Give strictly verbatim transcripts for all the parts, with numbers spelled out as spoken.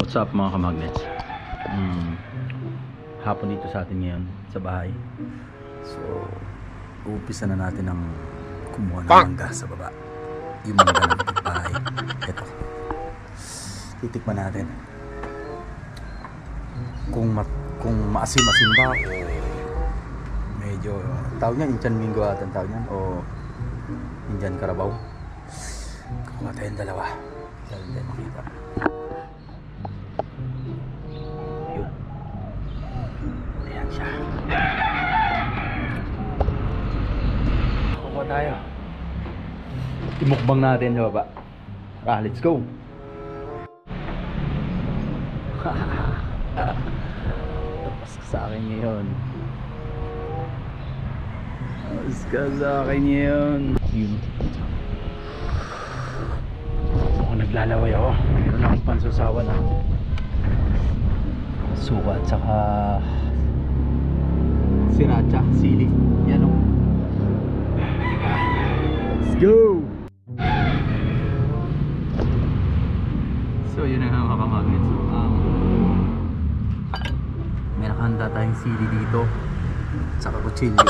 What's up mga kamagnets? Hmm, hapon dito sa atin ngayon sa bahay. So, uumpisa na natin ang kumuha ng mangga sa baba. Yung mangga ng bahay. Ito. Titikman natin. Kung ma kung maasim-asim ba o medyo tawag niyan Indian Mingo ata ang tawag niyan o Indian Carabao. Kuha tayong dalawa. Dahil hindi makita. Ayun. Ayan siya. Kuha tayo. Imukbang natin sa baba. Ah, let's go. Tapos ka sa akin ngayon. Tapos ka sa akin ngayon. Yun. Naglalaway ako. Meron akong pansusawa na suka at saka sriracha, sili. Yan o. Let's go! So yun na nga mga kamagnet. So, um, may nakahanda tayong sili dito at saka kutsilyo.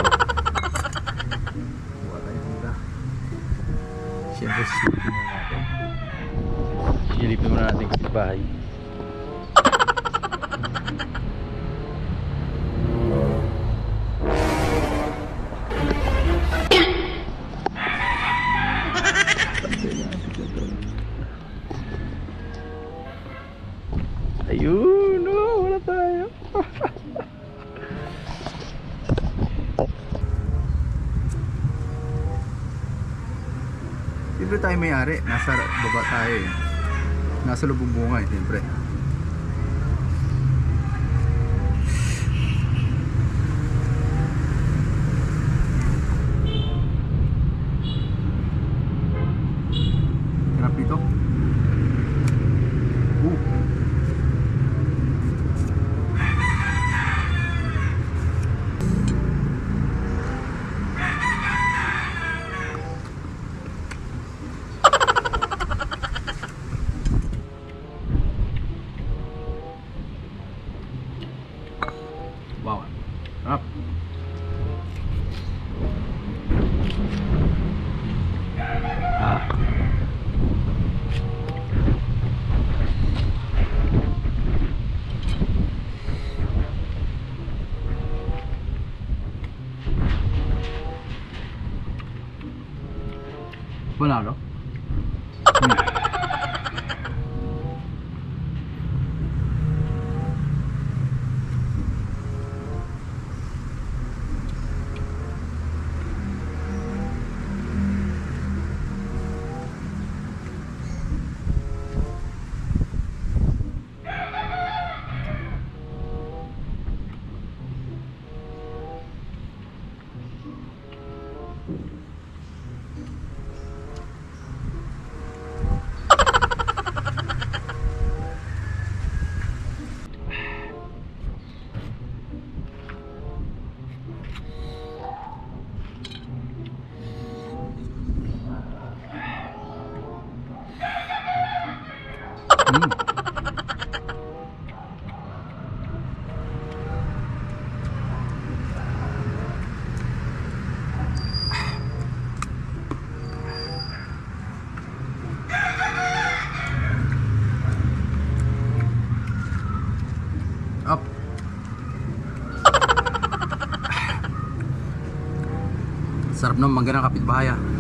Buka tayo handa. Siyempre sili na natin. Silipin muna natin sa bahay. Ayun, no, wala tayo. Siyempre tayo may-ari, nasa baba tayo eh. Nasa lubong bunga eh, siyempre. Sarap dito. Uh. Wow, sarap. Ah. Wala no? Hmm. Mm. Up. Sarap ng mangga ng kapitbahay ah.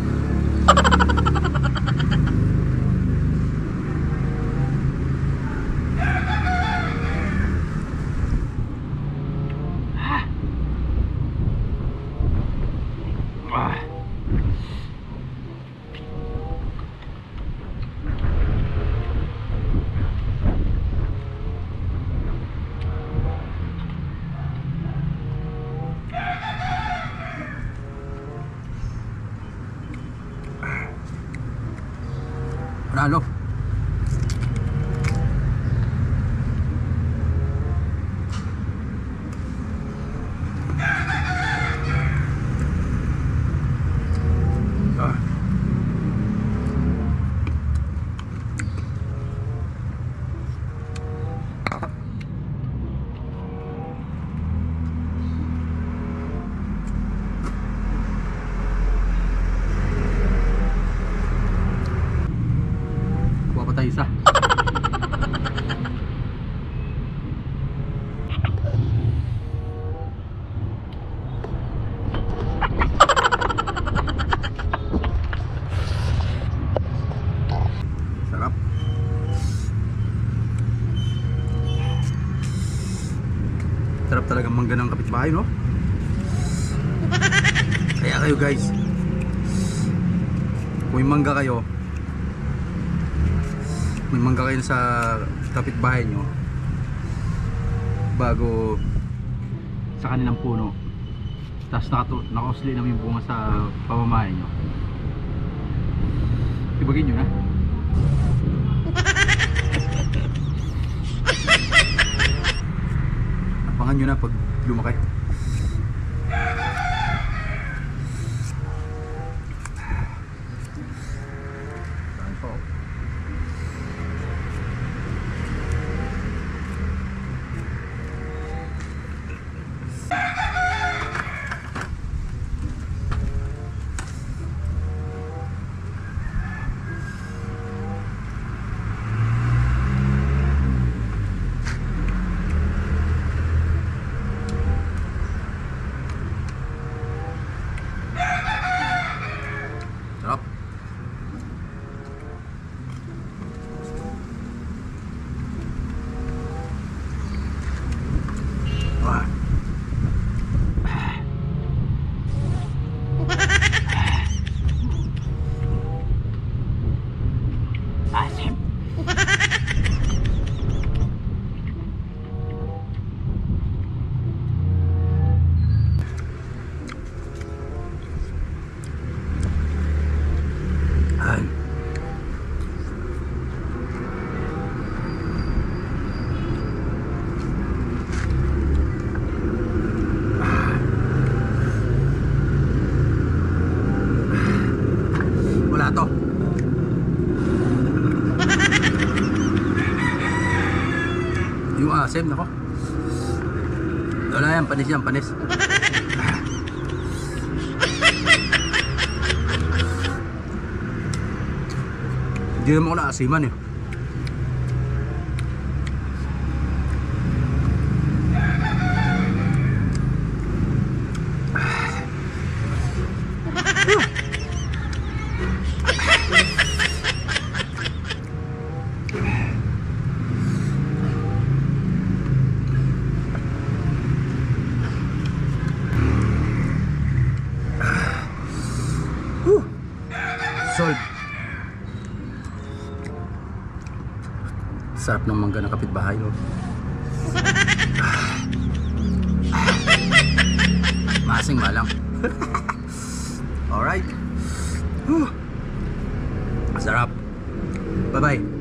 Panalo. Ah. Sarap talagang mangga ng kapitbahay, no? Kaya kayo guys, kung may mangga kayo, may mangga kayo sa kapitbahay nyo, bago sa kanilang puno, tapos nakausli naman yung bunga sa pamamahay nyo, ibagin nyo na. Abangan nyo na pag lumaki. Saan po? Sarap. Wah. Asim. Ay. Wala to. Yung asim, nako. Wala yan, panis yan, panis. Hindi naman ako naasiman eh. Solve. Sarap ng mangga ng kapitbahay, oh. Masing malang. Alright. Sarap. Bye bye.